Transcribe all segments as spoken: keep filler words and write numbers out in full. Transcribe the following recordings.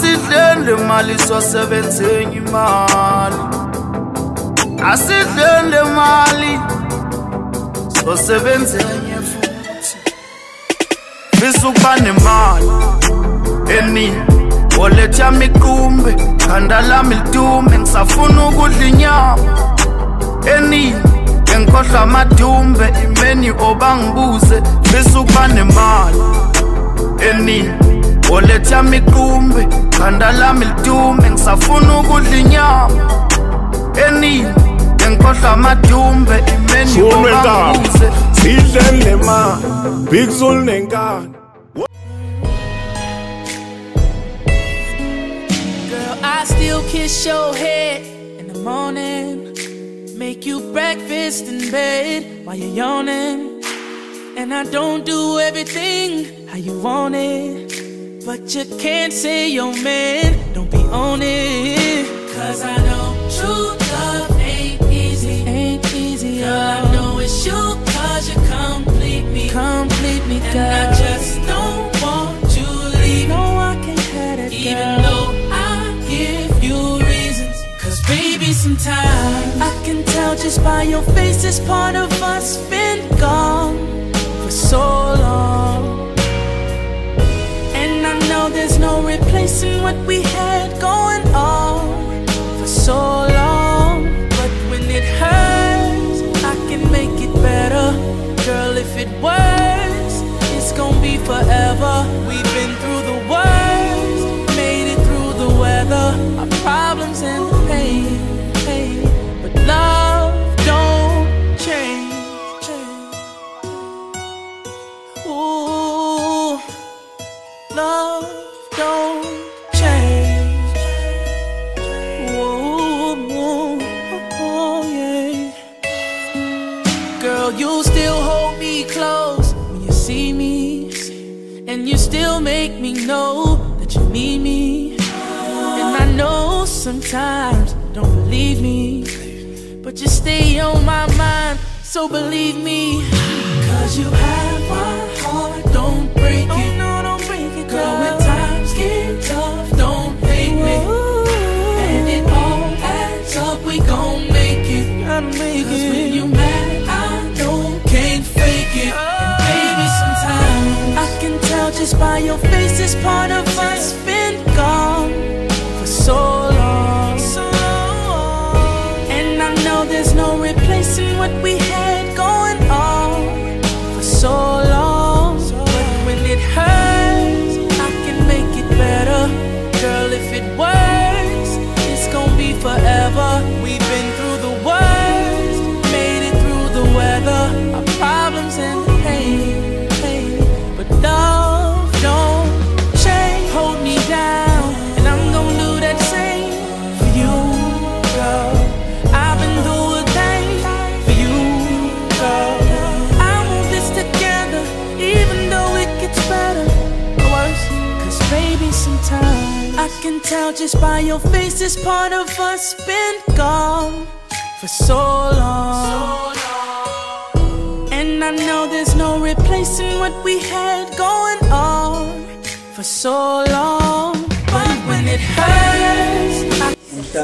Asidlele mali so sevenzenye imali Asidlele mali so sevenzenye futhi Bisukuba nemali eningi Wallet yami iqumbe khanda lami lidume ngisafuna ukudla inyama eningi ngikhohlwa amadumbe imeni obangibuze bisukuba nemali eningi Wallet yami iqumbe khanda lami lidume ngisafuna ukudla inyama eningi ngikhohlwa amadumbe imeni obangibuze sidlele ma big soul nenkani. I still kiss your head in the morning, make you breakfast in bed while you're yawning. And I don't do everything how you want it, but you can't say your man don't be on it. Cause I know true love ain't easy, ain't easy. Girl, I know it's you cause you complete me, complete me, girl. And I just don't want you to leave. No, I can't have it, girl. Even though give you reasons, cause baby sometimes I can tell just by your face this part of us been gone for so long. And I know there's no replacing what we had going on for so long. But when it hurts, I can make it better. Girl, if it works, it's gonna be forever. We've been through the worst, made it through the weather, our problems and the pain, pain. But love don't change. Ooh, love don't change. Ooh, ooh, oh, yeah. Girl, you still hold me close when you see me, and you still make me know that you need me. And I know sometimes you don't believe me, but you stay on my mind, so believe me. Cause you have my heart, don't break it. Oh no, don't break it, girl. Girl, when times get tough, don't hate me. And it all adds up, we gon' make it. Gotta make Cause it. When you mad, I know can't fake it. And baby, sometimes I can tell just by your face this part of us been gone for so long, so long. And I know there's no replacing what we had going on for so long. But when it hurts, I can make it better. Girl, if it works, it's gonna be forever. We've been through the worst, made it through the weather, our problems and the pain, pain. But love don't change. Hold me down, and I'm gonna do that same for you, girl. I've been through a thing for you, girl. I want this together, even though it gets better or worse. Cause baby, sometimes I can tell just by your face this part of us been gone for so long. And I know there's no replacing what we had going on for so long. But when it hurts, I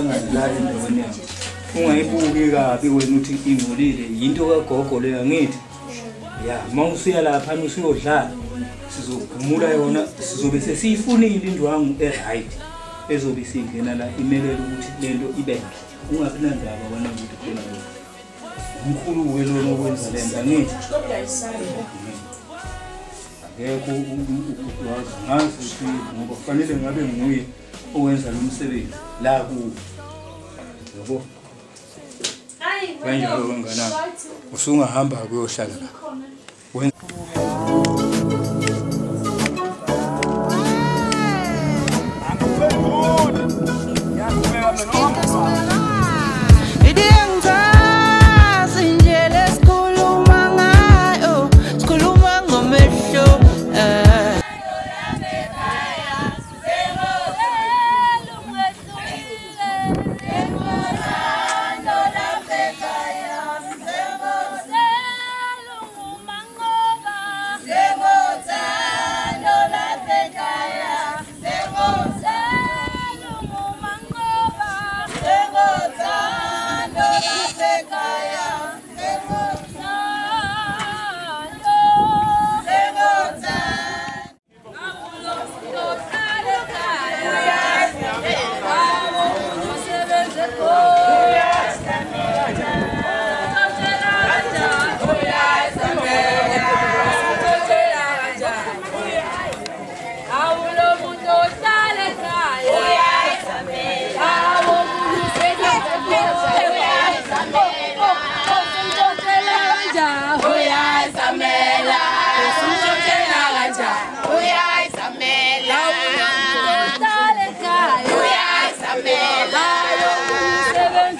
ungayibuki kabi wena uthi ingcolile yinto kagogo leya ngithi ya mawusiya lapha usiyodlala sizogumula yona sizobe sesiyifunile indwangu eright ezobe singena la imelele ukuthi lento ibe ungaphina ndaba wena ukuthi khona umkhulu wena okwenza lento ngithi akekho ukwazi ngazi ukuthi ngoba kufanele ngabe nguye owenza lo msebenzi la ku yabo kanjalo wengana usungahamba kuyohlala la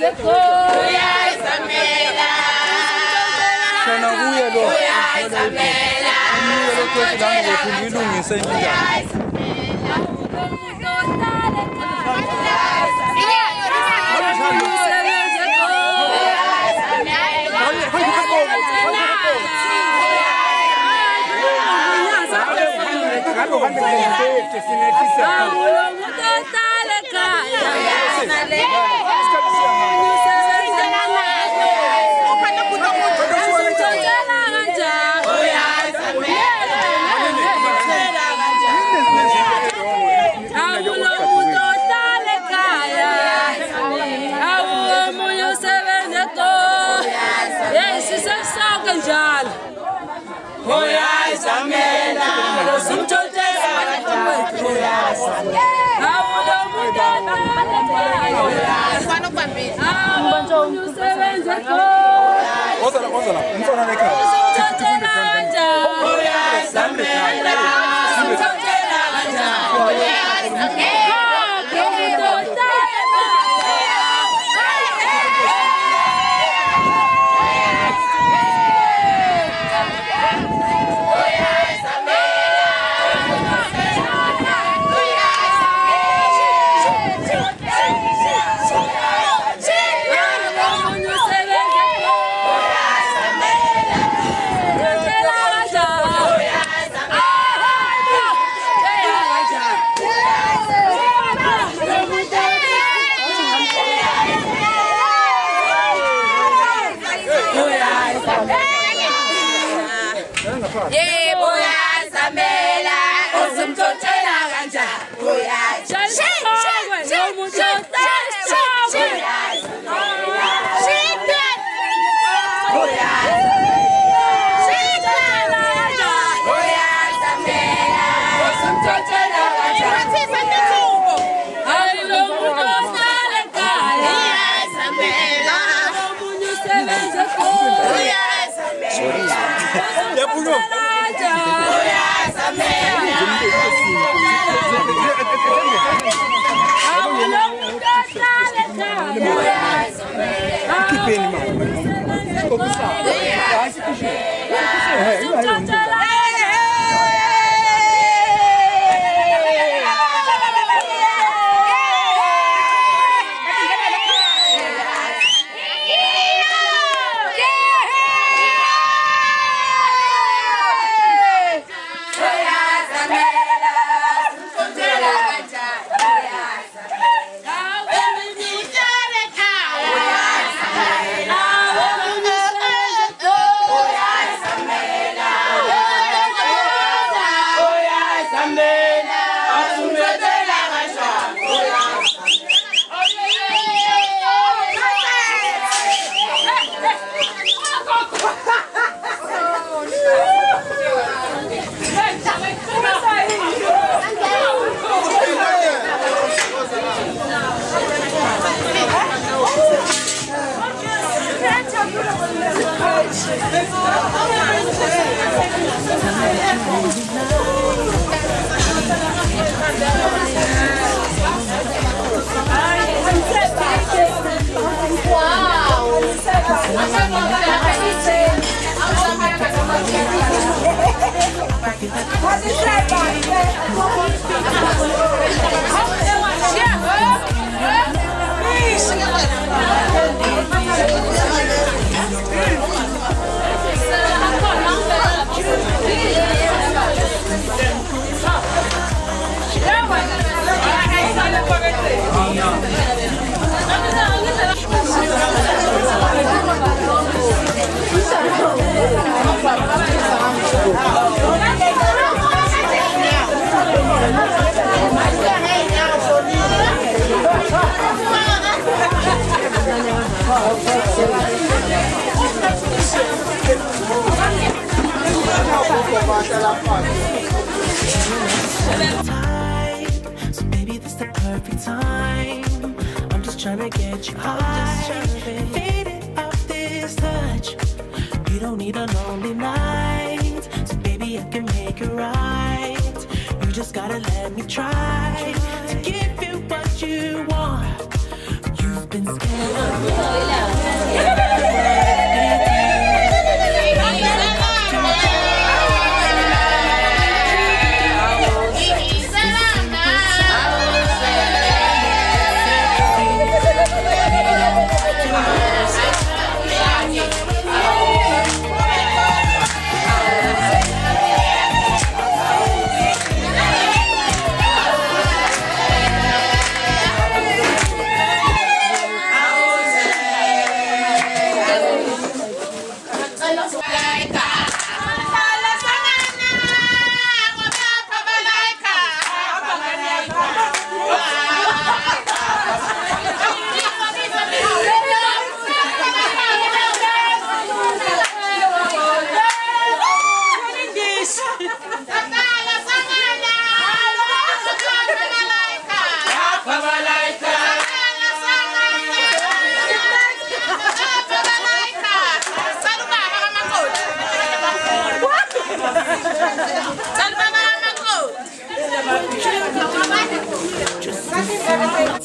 So maybe this the perfect time. I'm just trying to get you high, faded off this touch. You don't need a lonely night, so baby I can make it right. You just gotta let me try to give you what you want. You've been scared of me.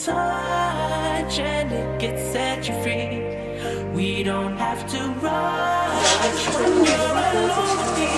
touch and it gets set you free. We don't have to rush when you're alone with me.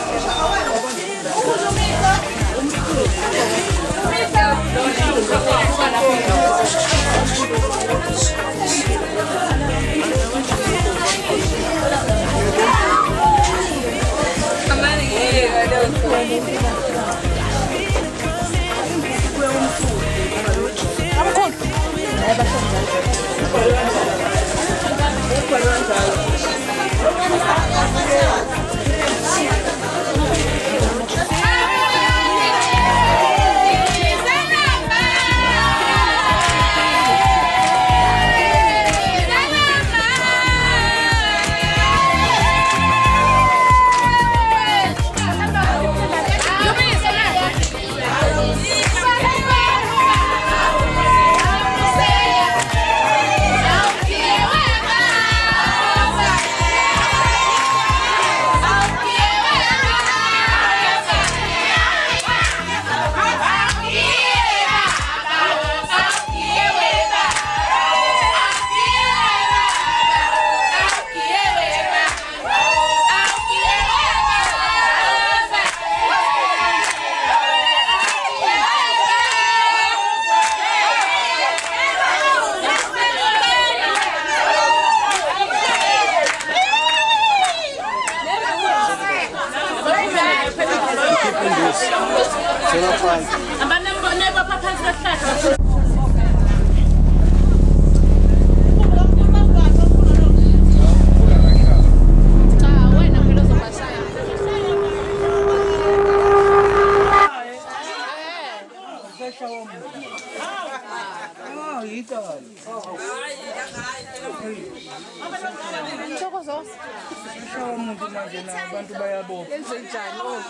Ntokozo. Show umuntu manje la abantu bayabopha. Yenze njani oh?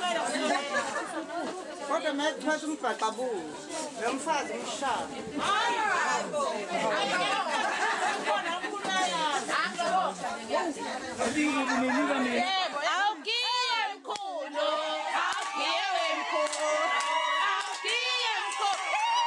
Kodwa manje umbhaqabu. Lo mfazi umshaya. Yebo, awugiye mkhulu. Awugiye mkhulu. Awugiye mkhulu.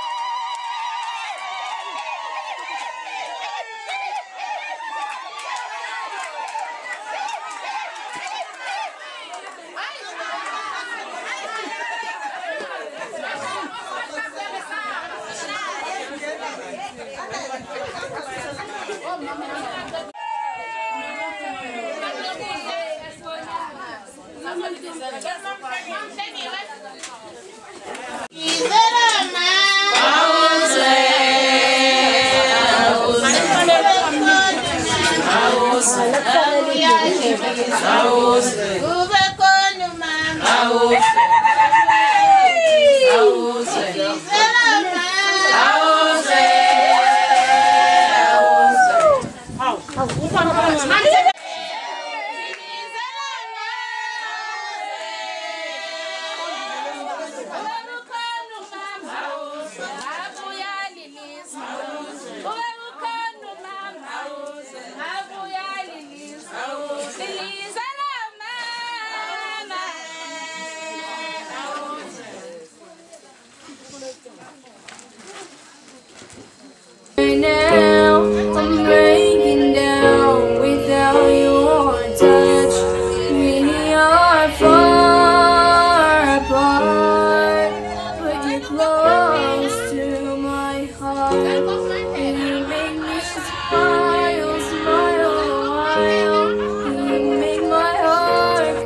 Now I'm breaking down without your touch. We are far apart, but you're close to my heart. You make me smile, smile a while. You make my heart.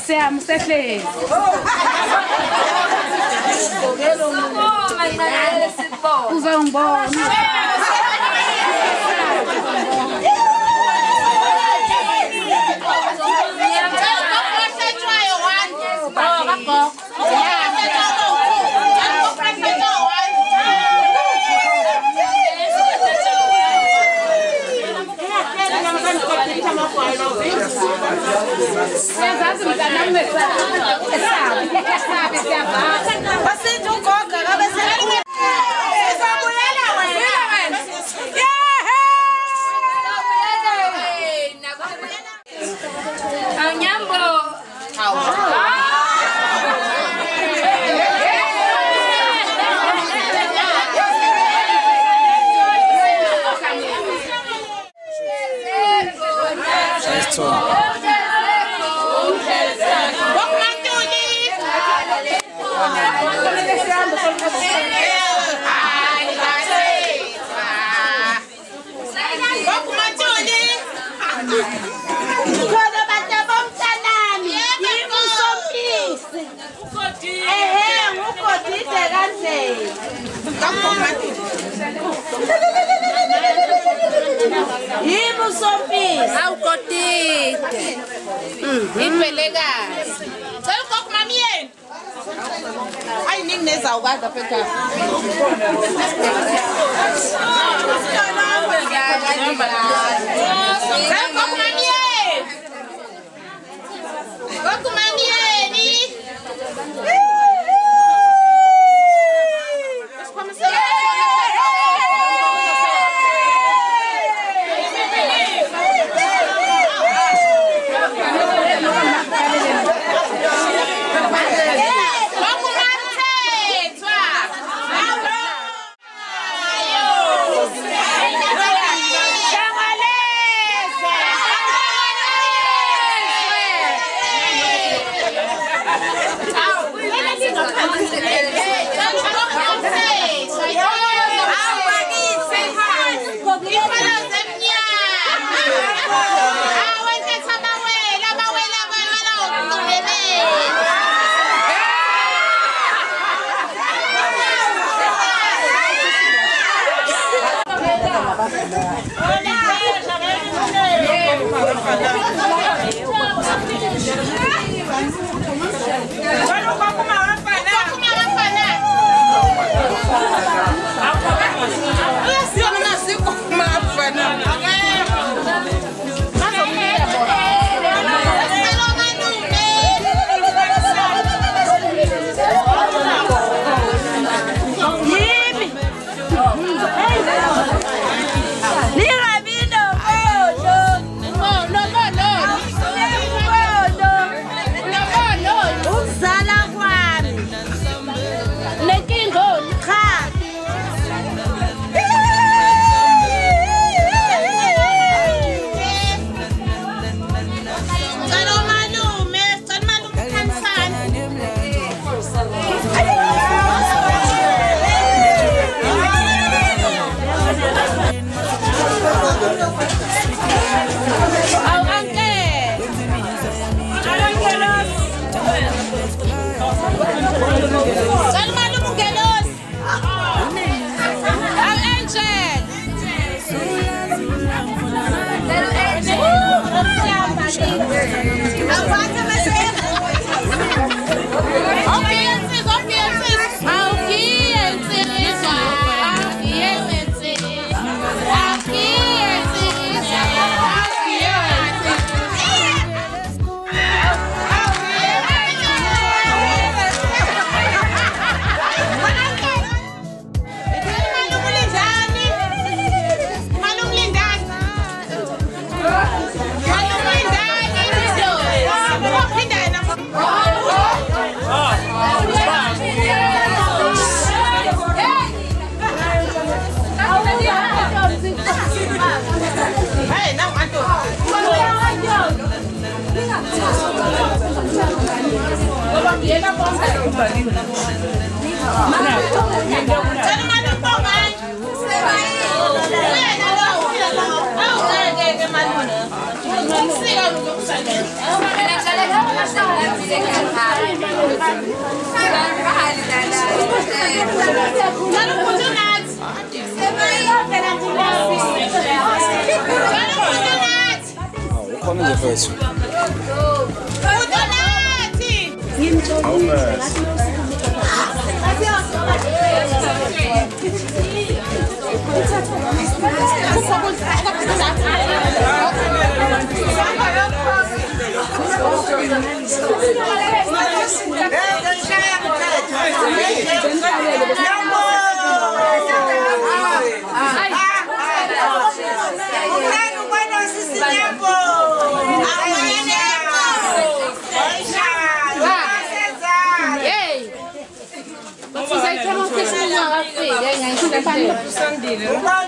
Nkosi msehle. Uzongibona. Hey, Come in the first Você vai ter uma questão de